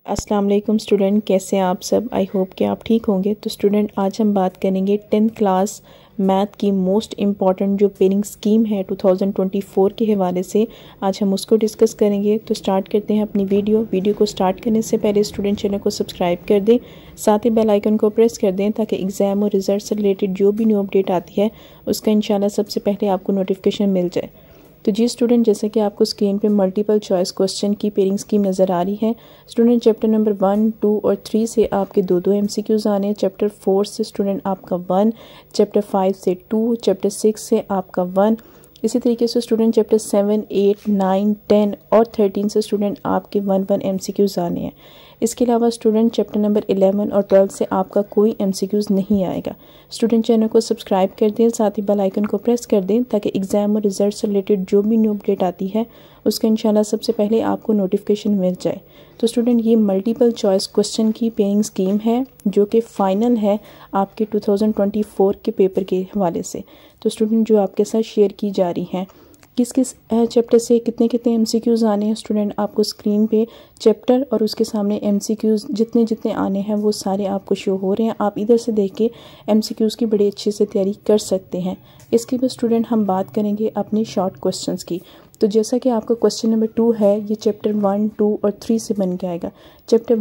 अस्सलाम वालेकुम स्टूडेंट, कैसे हैं आप सब। आई होप कि आप ठीक होंगे। तो स्टूडेंट, आज हम बात करेंगे 10th क्लास मैथ की मोस्ट इम्पॉर्टेंट जो पेयरिंग स्कीम है 2024 के हवाले से। आज हम उसको डिस्कस करेंगे। तो स्टार्ट करते हैं अपनी वीडियो को स्टार्ट करने से पहले स्टूडेंट चैनल को सब्सक्राइब कर दें, साथ ही बेल आइकन को प्रेस कर दें ताकि एग्ज़ाम और रिजल्ट से रिलेटेड जो भी न्यू अपडेट आती है उसका इंशाल्लाह सबसे पहले आपको नोटिफिकेशन मिल जाए। तो जी स्टूडेंट, जैसे कि आपको स्क्रीन पे मल्टीपल चॉइस क्वेश्चन की पेयरिंग स्कीम नज़र आ रही है। स्टूडेंट, चैप्टर नंबर 1, 2 और 3 से आपके दो MCQs आने हैं। चैप्टर 4 से स्टूडेंट आपका 1, चैप्टर 5 से 2, चैप्टर 6 से आपका 1। इसी तरीके से स्टूडेंट चैप्टर 7, 8, 9, 10 और 13 से स्टूडेंट आपके 1 MCQs आने हैं। इसके अलावा स्टूडेंट चैप्टर नंबर 11 और 12 से आपका कोई MCQs नहीं आएगा। स्टूडेंट चैनल को सब्सक्राइब कर दें, साथ ही बेल आइकन को प्रेस कर दें ताकि एग्ज़ाम और रिजल्ट से रिलेटेड जो भी न्यू अपडेट आती है उसका इंशाल्लाह सबसे पहले आपको नोटिफिकेशन मिल जाए। तो स्टूडेंट, ये मल्टीपल चॉइस क्वेश्चन की पेयरिंग स्कीम है जो कि फ़ाइनल है आपके 2024 के पेपर के हवाले से। तो स्टूडेंट, जो आपके साथ शेयर की जा रही हैं किस किस चैप्टर से कितने कितने MCQs आने हैं, स्टूडेंट आपको स्क्रीन पे चैप्टर और उसके सामने MCQs जितने जितने आने हैं वो सारे आपको शो हो रहे हैं। आप इधर से देख के MCQs की बड़ी अच्छे से तैयारी कर सकते हैं। इसके बाद स्टूडेंट हम बात करेंगे अपनी शॉर्ट क्वेश्चंस की। तो जैसा कि आपका क्वेश्चन नंबर 2 है, ये चैप्टर 1, 2 और 3 से बन के आएगा। चैप्टर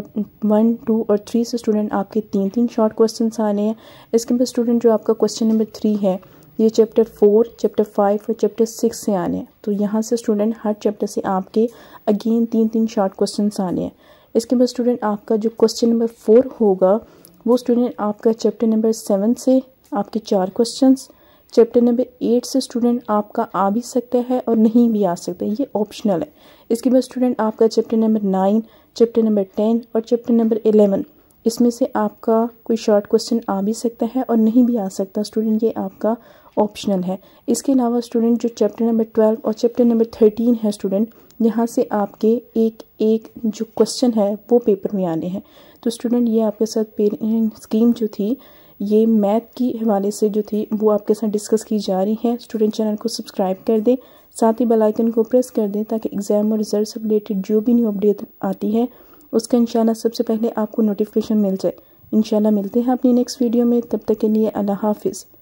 1, 2 और 3 से स्टूडेंट आपके 3 शॉर्ट क्वेश्चन आने हैं। इसके बाद स्टूडेंट जो आपका क्वेश्चन नंबर 3 है, ये चैप्टर 4, चैप्टर 5 और चैप्टर 6 से आने हैं। तो यहाँ से स्टूडेंट हर चैप्टर से आपके अगेन 3 शॉर्ट क्वेश्चन आने हैं। इसके बाद स्टूडेंट आपका जो क्वेश्चन नंबर 4 होगा वो स्टूडेंट आपका चैप्टर नंबर 7 से आपके 4 क्वेश्चंस। चैप्टर नंबर 8 से स्टूडेंट आपका आ भी सकता है और नहीं भी आ सकता है, ये ऑप्शनल है। इसके बाद स्टूडेंट आपका चैप्टर नंबर 9, चैप्टर नंबर 10 और चैप्टर नंबर 11, इसमें से आपका कोई शॉर्ट क्वेश्चन आ भी सकता है और नहीं भी आ सकता स्टूडेंट, ये आपका ऑप्शनल है। इसके अलावा स्टूडेंट जो चैप्टर नंबर 12 और चैप्टर नंबर 13 है स्टूडेंट, यहाँ से आपके एक जो क्वेश्चन है वो पेपर में आने हैं। तो स्टूडेंट, ये आपके साथ पेयरिंग स्कीम जो थी ये मैथ की हवाले से जो थी वो आपके साथ डिस्कस की जा रही है। स्टूडेंट चैनल को सब्सक्राइब कर दें, साथ ही बेल आइकन को प्रेस कर दें ताकि एग्ज़ाम और रिजल्ट से रिलेटेड जो भी न्यू अपडेट आती है उसका इंशाल्लाह सबसे पहले आपको नोटिफिकेशन मिल जाए। इंशाल्लाह मिलते हैं अपनी नेक्स्ट वीडियो में, तब तक के लिए अल्लाह हाफिज़।